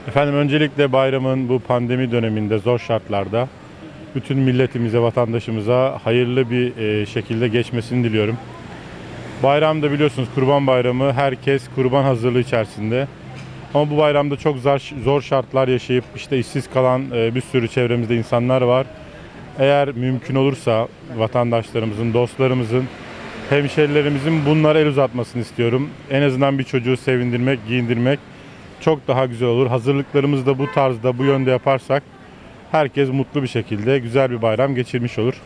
Efendim öncelikle bayramın bu pandemi döneminde zor şartlarda bütün milletimize, vatandaşımıza hayırlı bir şekilde geçmesini diliyorum. Bayramda biliyorsunuz Kurban Bayramı, herkes kurban hazırlığı içerisinde. Ama bu bayramda çok zor şartlar yaşayıp işte işsiz kalan bir sürü çevremizde insanlar var. Eğer mümkün olursa vatandaşlarımızın, dostlarımızın, hemşerilerimizin bunlara el uzatmasını istiyorum. En azından bir çocuğu sevindirmek, giyindirmek çok daha güzel olur. Hazırlıklarımızı da bu tarzda, bu yönde yaparsak herkes mutlu bir şekilde güzel bir bayram geçirmiş olur.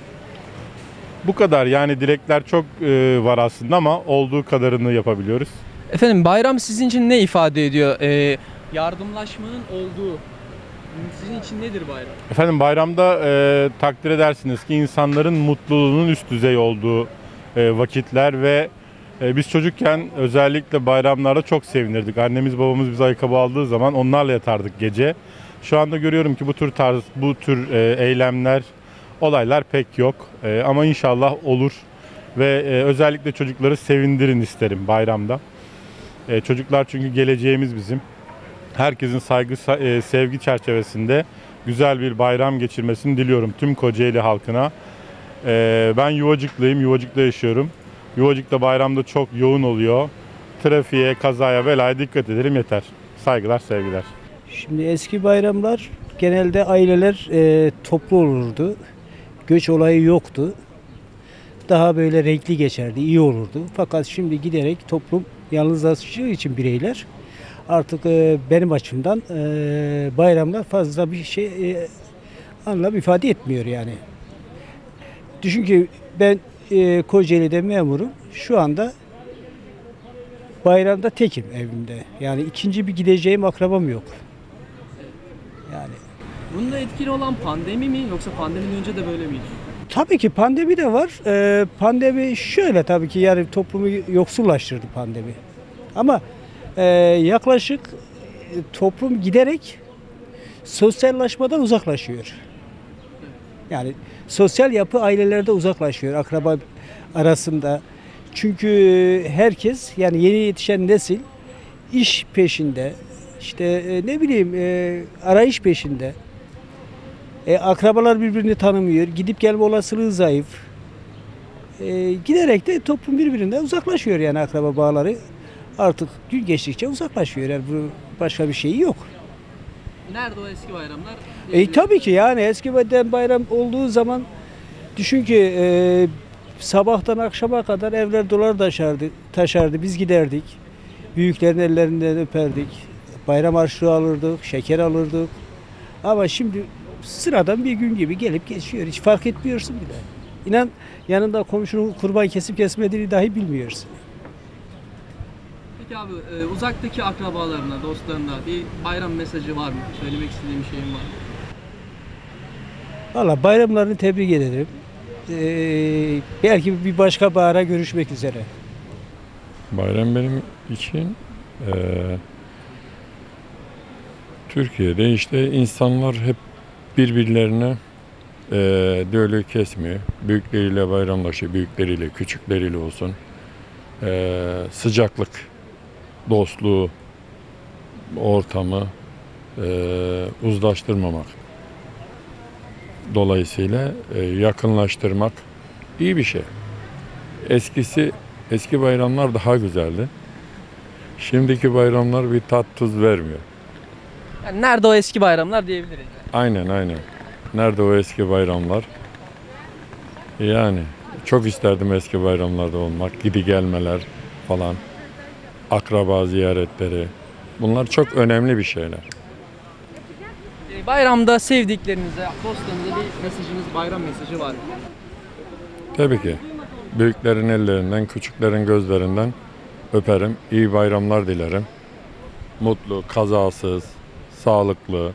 Bu kadar, yani dilekler çok var aslında ama olduğu kadarını yapabiliyoruz. Efendim bayram sizin için ne ifade ediyor? Yardımlaşmanın olduğu sizin için nedir bayram? Efendim bayramda takdir edersiniz ki insanların mutluluğunun üst düzey olduğu vakitler ve biz çocukken özellikle bayramlarda çok sevinirdik. Annemiz babamız bize ayakkabı aldığı zaman onlarla yatardık gece. Şu anda görüyorum ki bu tür eylemler, olaylar pek yok. Ama inşallah olur ve özellikle çocukları sevindirin isterim bayramda. Çocuklar çünkü geleceğimiz bizim. Herkesin saygı, sevgi çerçevesinde güzel bir bayram geçirmesini diliyorum tüm Kocaeli halkına. Ben Yuvacıklıyım, Yuvacık'ta yaşıyorum. Yuvacık'ta bayramda çok yoğun oluyor. Trafiğe, kazaya, belaya dikkat edelim yeter. Saygılar, sevgiler. Şimdi eski bayramlar genelde aileler toplu olurdu. Göç olayı yoktu. Daha böyle renkli geçerdi, iyi olurdu. Fakat şimdi giderek toplum yalnızlaştığı için bireyler artık benim açımdan bayramlar fazla bir şey anlam ifade etmiyor yani. Düşün ki ben Kocaeli'de memurum. Şu anda bayramda tekim evimde. Yani ikinci bir gideceğim akrabam yok. Yani Bunda etkili olan pandemi mi yoksa pandemiden önce de böyle miydi? tabii ki pandemi de var. Pandemi şöyle tabii ki yani toplumu yoksullaştırdı pandemi. Ama yaklaşık toplum giderek sosyallaşmadan uzaklaşıyor. Yani sosyal yapı ailelerde uzaklaşıyor akraba arasında. Çünkü herkes yani yeni yetişen nesil iş peşinde, işte ne bileyim arayış peşinde. Akrabalar birbirini tanımıyor. Gidip gelme olasılığı zayıf. Giderek de toplum birbirinden uzaklaşıyor yani akraba bağları. Artık gün geçtikçe uzaklaşıyor. Yani bu başka bir şey yok. Nerede o eski bayramlar? Tabii ki yani eskiden bayram olduğu zaman düşün ki sabahtan akşama kadar evler dolar taşardı. Biz giderdik. Büyüklerin ellerinden öperdik. Bayram harçlığı alırdık, şeker alırdık. Ama şimdi sıradan bir gün gibi gelip geçiyor. Hiç fark etmiyorsun bile. İnan yanında komşunun kurban kesip kesmediğini dahi bilmiyorsun. Peki abi uzaktaki akrabalarına, dostlarına bir bayram mesajı var mı? Söylemek istediğim bir şeyin var mı? Valla bayramlarını tebrik ederim. Belki bir başka bahara görüşmek üzere. Bayram benim için Türkiye'de işte insanlar hep birbirlerine düello kesmiyor. Büyükleriyle bayramlaşıyor, büyükleriyle, küçükleriyle olsun. Sıcaklık, dostluğu, ortamı uzlaştırmamak. Dolayısıyla yakınlaştırmak iyi bir şey. Eski bayramlar daha güzeldi. Şimdiki bayramlar bir tat tuz vermiyor. Yani nerede o eski bayramlar diyebiliriz. Aynen. Nerede o eski bayramlar? Yani çok isterdim eski bayramlarda olmak. Gidi gelmeler falan. Akraba ziyaretleri. Bunlar çok önemli bir şeyler. Bayramda sevdiklerinize, dostlarınıza bir mesajınız, bayram mesajı var mı? Tabii ki. Büyüklerin ellerinden, küçüklerin gözlerinden öperim. İyi bayramlar dilerim. Mutlu, kazasız, sağlıklı.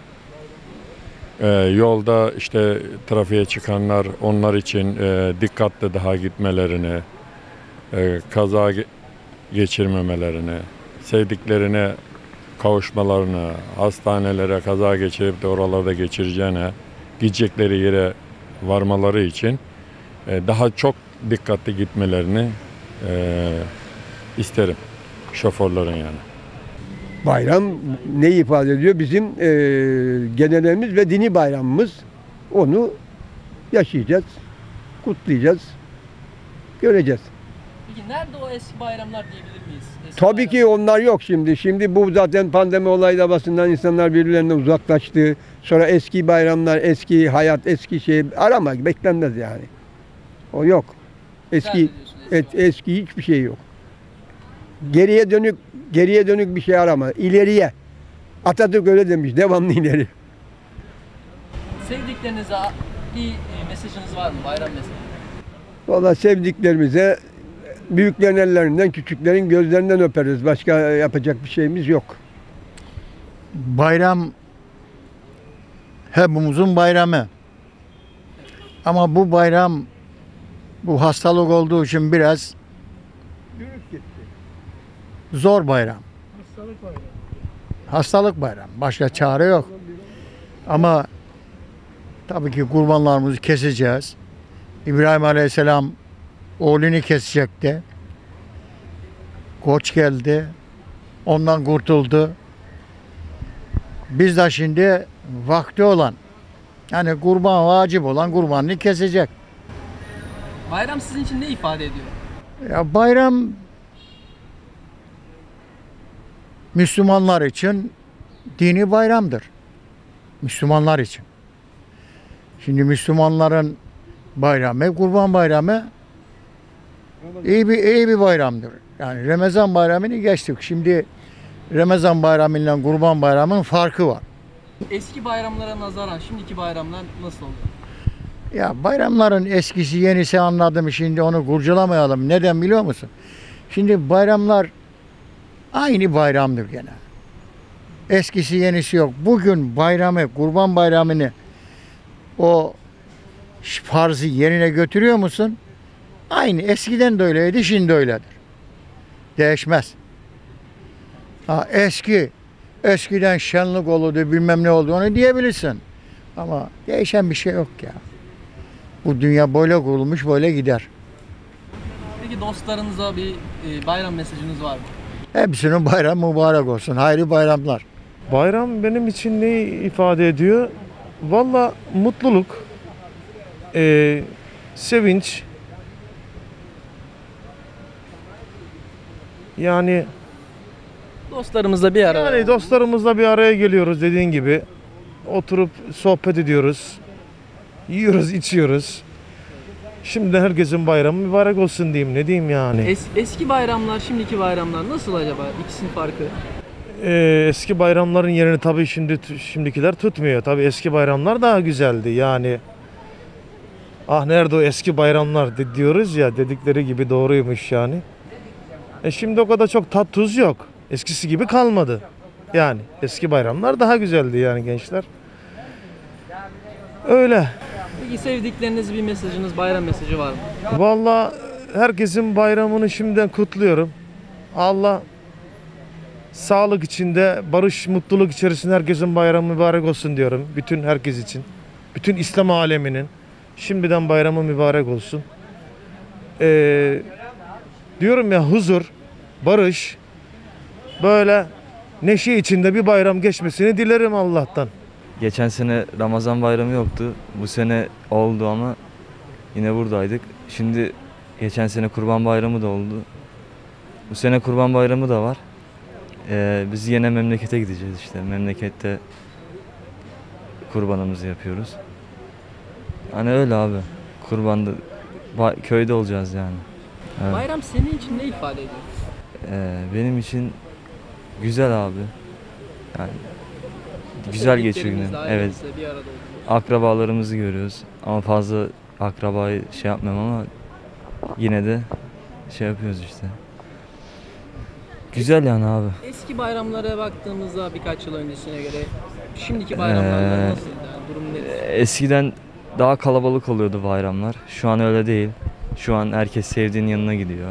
Yolda işte trafiğe çıkanlar onlar için dikkatli daha gitmelerini, kaza geçirmemelerini, sevdiklerine kavuşmalarını, hastanelere kaza geçirip de oralarda geçireceğine, gidecekleri yere varmaları için daha çok dikkatli gitmelerini isterim şoförlerin yani. Bayram ne ifade ediyor? Bizim geleneğimiz ve dini bayramımız. Onu yaşayacağız, kutlayacağız, göreceğiz. Peki nerede o eski bayramlar diyebilir miyiz? Eski Tabii bayram. ki onlar yok şimdi. Şimdi bu zaten pandemi olayı basından insanlar birbirlerinden uzaklaştı. Sonra eski bayramlar, eski hayat, eski şey arama beklenmez yani. O yok. Eski Tercih ediyorsun eski hiçbir şey yok. Geriye dönük bir şey arama. İleriye. Atatürk öyle demiş. Devamlı ileri. Sevdiklerinize bir mesajınız var mı? Bayram mesajı. Vallahi sevdiklerimize büyüklerin ellerinden, küçüklerin gözlerinden öperiz. Başka yapacak bir şeyimiz yok. Bayram hepimizin bayramı. Ama bu bayram bu hastalık olduğu için biraz zor bayram. Hastalık bayram. Başka çare yok. Ama tabii ki kurbanlarımızı keseceğiz. İbrahim Aleyhisselam oğlunu kesecekti. Koç geldi. Ondan kurtuldu. Biz de şimdi vakti olan, yani kurban vacip olan kurbanını kesecek. Bayram sizin için ne ifade ediyor? Ya bayram Müslümanlar için dini bayramdır. Müslümanlar için. Şimdi Müslümanların bayramı, kurban bayramı iyi bir bayramdır. Yani Ramazan bayramını geçtik. Şimdi Ramazan bayramıyla kurban bayramının farkı var. Eski bayramlara nazaran şimdiki bayramlar nasıl oluyor? Ya bayramların eskisi yenisi anladım, şimdi onu kurcalamayalım. Neden biliyor musun? Şimdi bayramlar aynı bayramdır gene. Eskisi yenisi yok. Bugün bayramı, kurban bayramını o farzı yerine götürüyor musun? Aynı. Eskiden de öyleydi, şimdi de öyledir. Değişmez. Ha, eskiden şenlik olurdu, bilmem ne oldu, onu diyebilirsin. Ama değişen bir şey yok ya. Bu dünya böyle kurulmuş, böyle gider. Peki dostlarınıza bir bayram mesajınız var mı? Hepsinin bayramı mübarek olsun. Hayırlı bayramlar. Bayram benim için ne ifade ediyor? Valla mutluluk, sevinç. Yani Dostlarımızla bir arada. dostlarımızla bir araya geliyoruz dediğin gibi. Oturup sohbet ediyoruz. Yiyoruz, içiyoruz. Şimdi herkesin bayramı mübarek olsun diyeyim. Ne diyeyim yani? Eski bayramlar, şimdiki bayramlar nasıl acaba? İkisinin farkı. Eski bayramların yerini tabii şimdikiler tutmuyor. Tabii eski bayramlar daha güzeldi. Yani ah nerede o eski bayramlar diyoruz ya, dedikleri gibi doğruymuş yani. Şimdi o kadar çok tat tuz yok. Eskisi gibi kalmadı. Yani eski bayramlar daha güzeldi yani gençler. Öyle. Peki sevdikleriniz bir mesajınız, bayram mesajı var mı? Vallahi herkesin bayramını şimdiden kutluyorum. Allah sağlık içinde, barış, mutluluk içerisinde herkesin bayramı mübarek olsun diyorum. Bütün herkes için. Bütün İslam aleminin şimdiden bayramı mübarek olsun. Diyorum ya, huzur, barış, böyle neşe içinde bir bayram geçmesini dilerim Allah'tan. Geçen sene Ramazan bayramı yoktu. Bu sene oldu ama yine buradaydık. Şimdi geçen sene Kurban Bayramı da oldu. Bu sene Kurban Bayramı da var. Biz yine memlekete gideceğiz işte. Memlekette kurbanımızı yapıyoruz. Hani öyle abi. Kurbanda köyde olacağız yani. Evet. Bayram senin için ne ifade ediyor? Benim için güzel abi. Yani güzel geçiyor günü. Sevdiklerinizle, Evet. ailenizle bir arada oldunuz. Akrabalarımızı görüyoruz. Ama fazla akrabayı şey yapmıyorum ama yine de şey yapıyoruz işte. Güzel yani abi. Eski bayramlara baktığımızda birkaç yıl öncesine göre şimdiki bayramlarda nasıl? Yani durum nedir? Eskiden daha kalabalık oluyordu bayramlar. Şu an öyle değil. Şu an herkes sevdiğinin yanına gidiyor.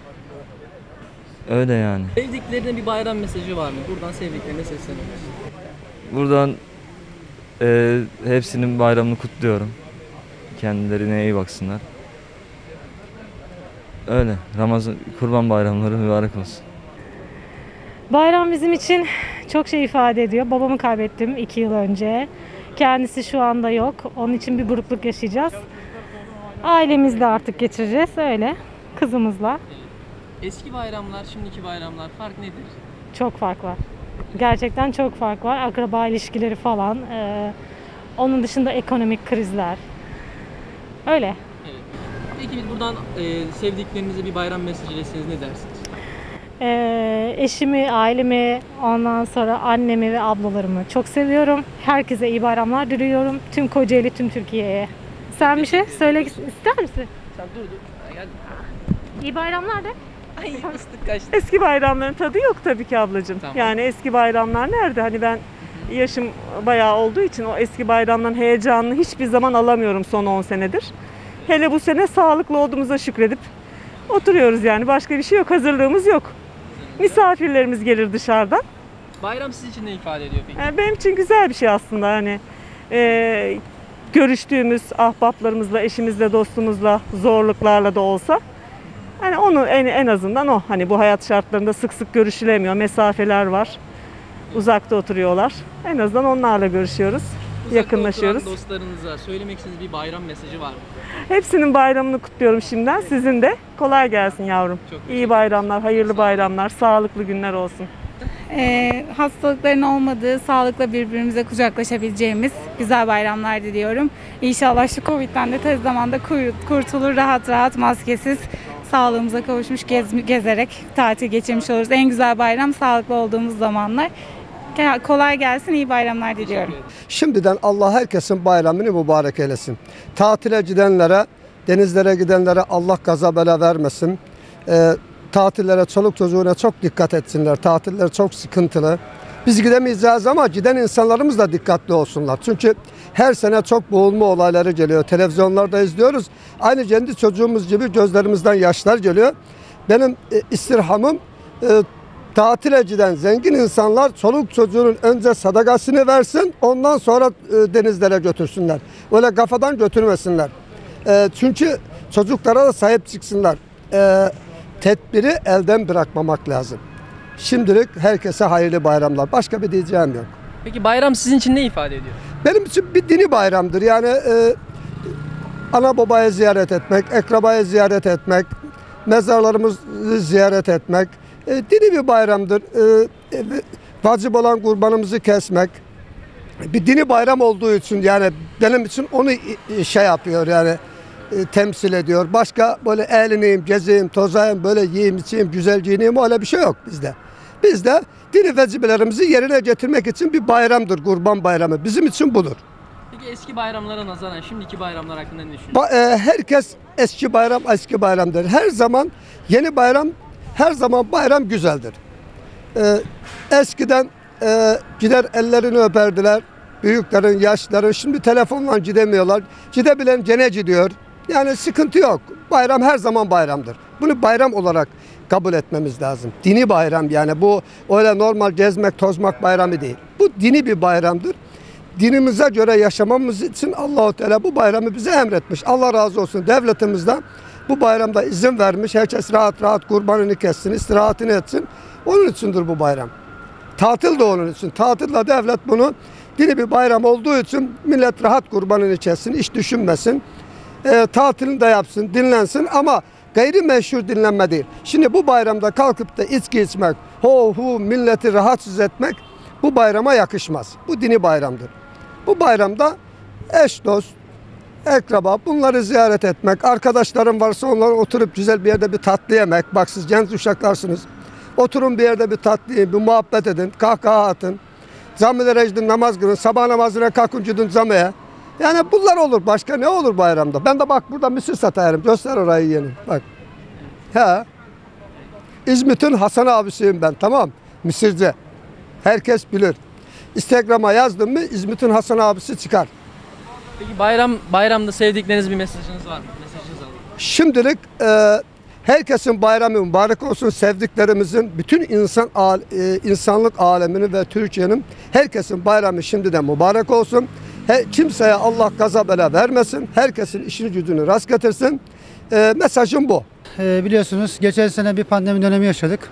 Öyle yani. Sevdiklerine bir bayram mesajı var mı? Buradan sevdiklerine sesleniyoruz. Buradan hepsinin bayramını kutluyorum. Kendilerine iyi baksınlar. Öyle. Ramazan, Kurban bayramları mübarek olsun. Bayram bizim için çok şey ifade ediyor. Babamı kaybettim 2 yıl önce. Kendisi şu anda yok. Onun için bir burukluk yaşayacağız. Ailemizle artık geçireceğiz öyle. Kızımızla. Eski bayramlar, şimdiki bayramlar fark nedir? Çok fark var. Gerçekten çok fark var. Akraba ilişkileri falan. Onun dışında ekonomik krizler. Öyle. Evet. Peki biz buradan sevdiklerinize bir bayram mesajı iletseniz ne dersiniz? Eşimi, ailemi, ondan sonra annemi ve ablalarımı çok seviyorum. Herkese iyi bayramlar diliyorum. Tüm Kocaeli, tüm Türkiye'ye. Sen bir şey söylemek ister misin? Sen dur. Gel. İyi bayramlar de. Ay ıslık kaçtı. Eski bayramların tadı yok tabii ki ablacığım. Tamam. Yani eski bayramlar nerede? Hani ben yaşım bayağı olduğu için o eski bayramların heyecanını hiçbir zaman alamıyorum son 10 senedir. Hele bu sene sağlıklı olduğumuza şükredip oturuyoruz yani. Başka bir şey yok. Hazırlığımız yok. Misafirlerimiz gelir dışarıdan. Bayram sizin için ne ifade ediyor peki? Yani benim için güzel bir şey aslında. Hani görüştüğümüz ahbaplarımızla, eşimizle, dostumuzla, zorluklarla da olsa hani onu en azından o. Hani bu hayat şartlarında sık sık görüşülemiyor. Mesafeler var. Uzakta oturuyorlar. En azından onlarla görüşüyoruz. Uzakta Yakınlaşıyoruz. oturan dostlarınıza söylemek istediğiniz bir bayram mesajı var mı? Hepsinin bayramını kutluyorum şimdiden. Sizin de kolay gelsin yavrum. Çok teşekkür İyi bayramlar, hayırlı bayramlar, sağlıklı günler olsun. Hastalıkların olmadığı, sağlıkla birbirimize kucaklaşabileceğimiz güzel bayramlar diliyorum. İnşallah şu Covid'den de tez zamanda kurtulur, rahat rahat maskesiz sağlığımıza kavuşmuş gezerek tatil geçirmiş oluruz. En güzel bayram sağlıklı olduğumuz zamanlar. Kolay gelsin, iyi bayramlar diliyorum. Şimdiden Allah herkesin bayramını mübarek eylesin. Tatile gidenlere, denizlere gidenlere Allah kaza bela vermesin. Tatillere, çoluk çocuğuna çok dikkat etsinler. Tatiller çok sıkıntılı. Biz gidemeyeceğiz ama giden insanlarımız da dikkatli olsunlar. Çünkü her sene çok boğulma olayları geliyor. Televizyonlarda izliyoruz. Aynı kendi çocuğumuz gibi gözlerimizden yaşlar geliyor. Benim istirhamım tatile giden zengin insanlar çoluk çocuğunun önce sadakasını versin, ondan sonra denizlere götürsünler. Öyle kafadan götürmesinler. Çünkü çocuklara da sahip çıksınlar. Tedbiri elden bırakmamak lazım. Şimdilik herkese hayırlı bayramlar. Başka bir diyeceğim yok. Peki bayram sizin için ne ifade ediyor? Benim için bir dini bayramdır. Yani ana babayı ziyaret etmek, akrabayı ziyaret etmek, mezarlarımızı ziyaret etmek dini bir bayramdır. Vacip olan kurbanımızı kesmek bir dini bayram olduğu için yani benim için onu şey yapıyor yani temsil ediyor. Başka böyle eğleneyim, gezeyim, tozayım, böyle yiyeyim, içeyim, güzel giyineyim öyle bir şey yok bizde. Bizde dini vazifelerimizi yerine getirmek için bir bayramdır Kurban Bayramı. Bizim için budur. Peki eski bayramlara nazaran şimdiki bayramlar hakkında ne düşünüyorsunuz? Herkes eski bayramdır. Her zaman yeni bayram, her zaman bayram güzeldir. Eskiden gider ellerini öperdiler. Büyüklerin, yaşlıların. Şimdi telefonla gidemiyorlar. Gidebilen gene gidiyor. Yani sıkıntı yok. Bayram her zaman bayramdır. Bunu bayram olarak kabul etmemiz lazım. Dini bayram yani bu öyle normal gezmek, tozmak bayramı değil. Bu dini bir bayramdır. Dinimize göre yaşamamız için Allah-u Teala bu bayramı bize emretmiş. Allah razı olsun devletimizden bu bayramda izin vermiş. Herkes rahat rahat kurbanını kessin, istirahatini etsin. Onun içindir bu bayram. Tatil de onun için. Tatille devlet bunu dini bir bayram olduğu için millet rahat kurbanını kessin, hiç düşünmesin. Tatilini de yapsın, dinlensin ama gayrimeşru dinlenme değil. Şimdi bu bayramda kalkıp da içki içmek, milleti rahatsız etmek bu bayrama yakışmaz. Bu dini bayramdır. Bu bayramda eş, dost, akraba bunları ziyaret etmek, arkadaşlarım varsa onları oturup güzel bir yerde bir tatlı yemek. Bak siz genç uşaklarsınız. Oturun bir yerde bir tatlı yiyin, bir muhabbet edin, kahkaha atın. Camilere gidin, namaz kılın, sabah namazına kalkın gidin camiye. Yani bunlar olur. Başka ne olur bayramda? Ben de bak burada mısır satarım. Göster orayı yeni. Bak. Ha. İzmit'in Hasan abisiyim ben. Tamam. Mısırcı. Herkes bilir. Instagram'a yazdım mı İzmit'in Hasan abisi çıkar. Peki bayramda sevdikleriniz bir mesajınız var mı? Mesajınızı alalım. Şimdilik herkesin bayramı mübarek olsun. Sevdiklerimizin bütün insanlık aleminin ve Türkiye'nin herkesin bayramı şimdiden mübarek olsun. Kimseye Allah gaza bela vermesin. Herkesin işini gücünü rast getirsin. Mesajım bu. Biliyorsunuz geçen sene bir pandemi dönemi yaşadık.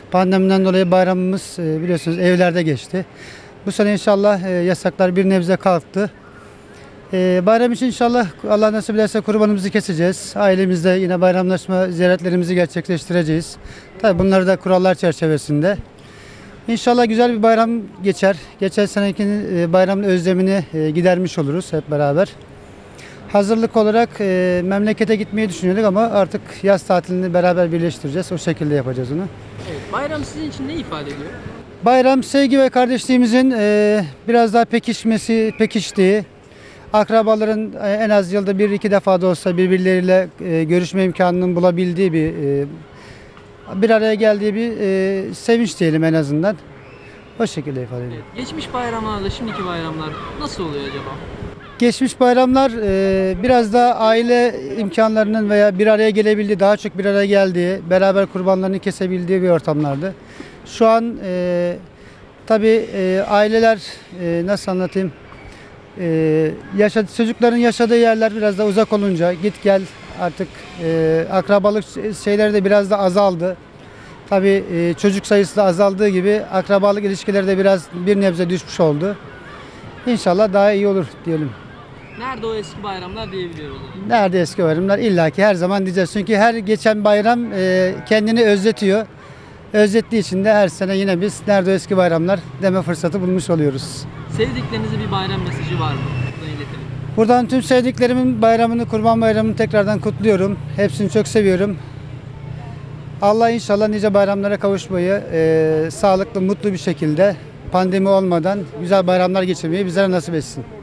Pandemiden dolayı bayramımız biliyorsunuz evlerde geçti. Bu sene inşallah yasaklar bir nebze kalktı. Bayram için inşallah Allah nasip ederse kurbanımızı keseceğiz. Ailemizde yine bayramlaşma ziyaretlerimizi gerçekleştireceğiz. Tabii bunları da kurallar çerçevesinde. İnşallah güzel bir bayram geçer. Geçen senekinin bayramın özlemini gidermiş oluruz hep beraber. Hazırlık olarak memlekete gitmeyi düşünüyorduk ama artık yaz tatilini beraber birleştireceğiz. O şekilde yapacağız onu. Evet, bayram sizin için ne ifade ediyor? Bayram sevgi ve kardeşliğimizin biraz daha pekiştiği, akrabaların en az yılda bir iki defa da olsa birbirleriyle görüşme imkanının bulabildiği bir araya geldiği bir sevinç diyelim en azından. O şekilde ifade ediyor. Evet, geçmiş bayramlarla şimdiki bayramlar nasıl oluyor acaba? Geçmiş bayramlar biraz daha aile imkanlarının veya bir araya gelebildiği, daha çok bir araya geldiği, beraber kurbanlarını kesebildiği bir ortamlardı. Şu an tabii aileler nasıl anlatayım, çocukların yaşadığı yerler biraz da uzak olunca git gel artık akrabalık şeyleri de biraz da azaldı. Tabii çocuk sayısı da azaldığı gibi akrabalık ilişkileri de biraz bir nebze düşmüş oldu. İnşallah daha iyi olur diyelim. Nerede o eski bayramlar diyebiliyoruz. Nerede eski bayramlar? İlla ki her zaman diyeceğiz. Çünkü her geçen bayram kendini özletiyor. Özlettiği için de her sene yine biz nerede o eski bayramlar deme fırsatı bulmuş oluyoruz. Sevdiklerinize bir bayram mesajı var mı? Buradan iletelim. Buradan tüm sevdiklerimin bayramını, Kurban Bayramı'nı tekrardan kutluyorum. Hepsini çok seviyorum. Allah inşallah nice bayramlara kavuşmayı sağlıklı, mutlu bir şekilde pandemi olmadan güzel bayramlar geçirmeyi bizlere nasip etsin.